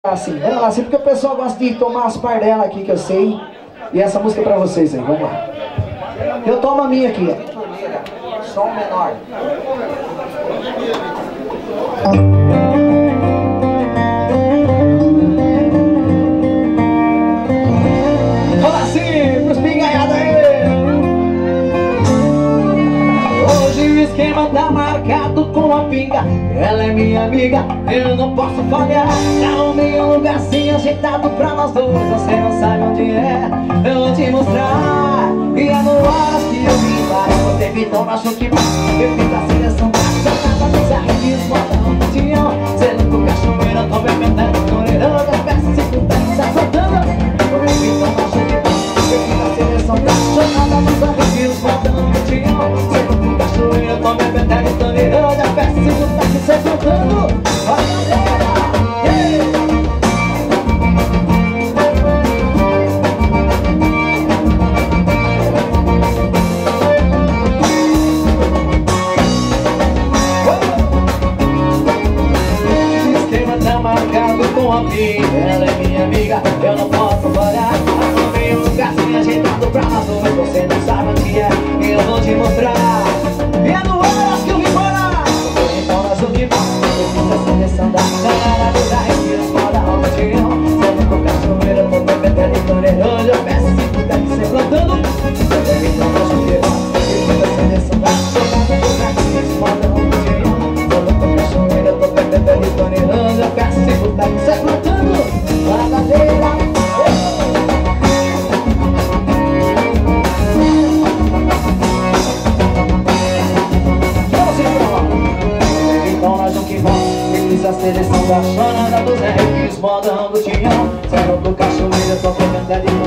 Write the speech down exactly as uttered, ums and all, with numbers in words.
Assim, vamos lá, assim, porque o pessoal gosta de tomar as pardelas aqui que eu sei. E essa música é pra vocês aí, vamos lá. Eu tomo a minha aqui, ó. Som menor. Fala assim, pros pinganhados aí. Hoje o esquema tá marcado com a pinga. Ela é minha amiga, eu não posso falhar. Arrumei um lugarzinho ajeitado pra nós dois. Você não sabe onde é, eu vou te mostrar. E é no horas que eu vim para o teve então não achou que mais. Eu fiz a seleção da jogada dos arrepios, modão do tião. Sendo com cachoeira, tô bebendo, toreirão das peças, se puder, se afrontando. Eu fiz então não achou que mais. Eu fiz a seleção da jogada dos arrepios, modão do tião. Sendo com cachoeira, tô bebendo, toreirão das peças, se puder, se afrontando. Ela é minha amiga, eu não posso parar. Arrumei um lugarzinho ajeitado pra nós dois. Você não sabe onde é, eu vou te mostrar. E é no horas que eu vim morar. Então nós vamos embora. Eu fiz a seleção da galera dos arrepios, moda alma de leão. Sendo com cachoeira, tô bebendo e toreirão. Eu peço se puder que cê plantando. Então nós vamos embora. Eu fiz a seleção da galera dos arrepios, moda alma de leão. Sendo com cachoeira, tô bebendo e toreirão. Eu peço se puder que cê plantando. A seleção da chorada dos arrepios, modão do tinhão. Zero do cachoeira, tô pegando ali.